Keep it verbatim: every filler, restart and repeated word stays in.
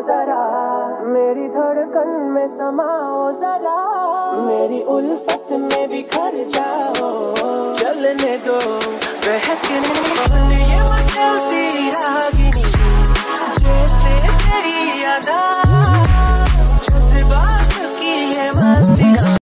जरा, मेरी धड़कन में समाओ जरा, मेरी उल्फत में बिखर जाओ, चलने दो